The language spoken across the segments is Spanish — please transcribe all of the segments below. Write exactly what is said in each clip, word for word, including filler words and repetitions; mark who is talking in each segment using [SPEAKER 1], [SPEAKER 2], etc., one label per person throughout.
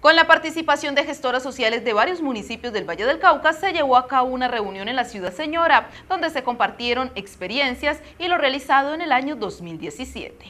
[SPEAKER 1] Con la participación de gestoras sociales de varios municipios del Valle del Cauca, se llevó a cabo una reunión en la Ciudad Señora, donde se compartieron experiencias y lo realizado en el año dos mil diecisiete.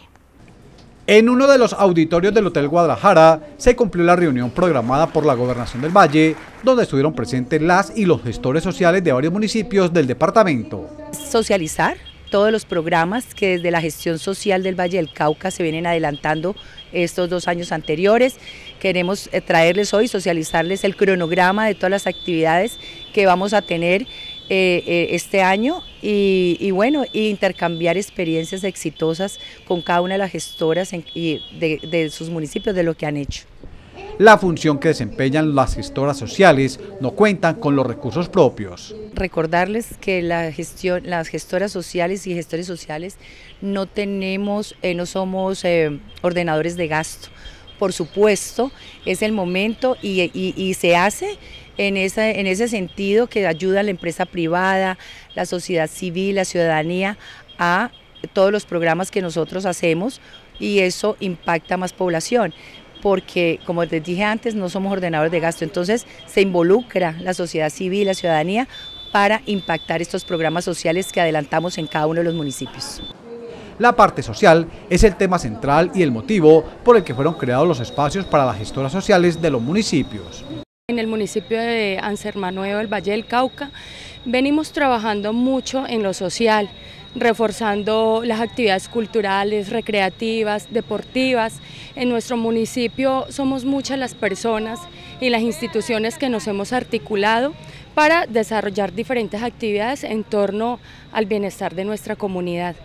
[SPEAKER 2] En uno de los auditorios del Hotel Guadalajara se cumplió la reunión programada por la Gobernación del Valle, donde estuvieron presentes las y los gestores sociales de varios municipios del departamento.
[SPEAKER 3] Socializar todos los programas que desde la gestión social del Valle del Cauca se vienen adelantando estos dos años anteriores. Queremos traerles hoy, socializarles el cronograma de todas las actividades que vamos a tener eh, eh, este año y, y bueno, y intercambiar experiencias exitosas con cada una de las gestoras en, y de, de sus municipios de lo que han hecho.
[SPEAKER 2] La función que desempeñan las gestoras sociales no cuentan con los recursos propios.
[SPEAKER 3] Recordarles que la gestión, las gestoras sociales y gestores sociales no tenemos, eh, no somos eh, ordenadores de gasto. Por supuesto, es el momento y, y, y se hace en, esa, en ese sentido que ayuda a la empresa privada, la sociedad civil, la ciudadanía a todos los programas que nosotros hacemos y eso impacta más población. Porque, como les dije antes, no somos ordenadores de gasto, entonces se involucra la sociedad civil, la ciudadanía, para impactar estos programas sociales que adelantamos en cada uno de los municipios.
[SPEAKER 2] La parte social es el tema central y el motivo por el que fueron creados los espacios para las gestoras sociales de los municipios.
[SPEAKER 4] En el municipio de Anserma-Nuevo, el Valle del Cauca, venimos trabajando mucho en lo social, reforzando las actividades culturales, recreativas, deportivas. En nuestro municipio somos muchas las personas y las instituciones que nos hemos articulado para desarrollar diferentes actividades en torno al bienestar de nuestra comunidad.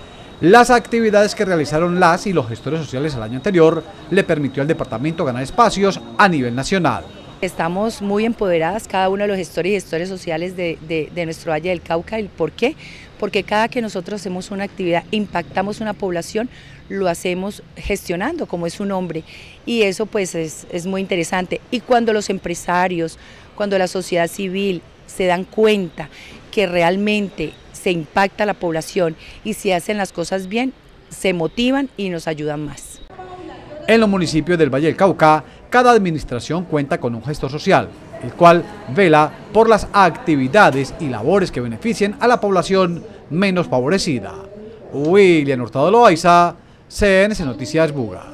[SPEAKER 2] Las actividades que realizaron las y los gestores sociales el año anterior le permitió al departamento ganar espacios a nivel nacional.
[SPEAKER 3] Estamos muy empoderadas, cada uno de los gestores y gestores sociales de, de, de nuestro Valle del Cauca. ¿El por qué? Porque cada que nosotros hacemos una actividad, impactamos una población, lo hacemos gestionando, como es su nombre, y eso pues es, es muy interesante. Y cuando los empresarios, cuando la sociedad civil se dan cuenta que realmente se impacta a la población y si hacen las cosas bien, se motivan y nos ayudan más.
[SPEAKER 2] En los municipios del Valle del Cauca, cada administración cuenta con un gestor social, el cual vela por las actividades y labores que beneficien a la población menos favorecida. William Hurtado Loaiza, C N C Noticias Buga.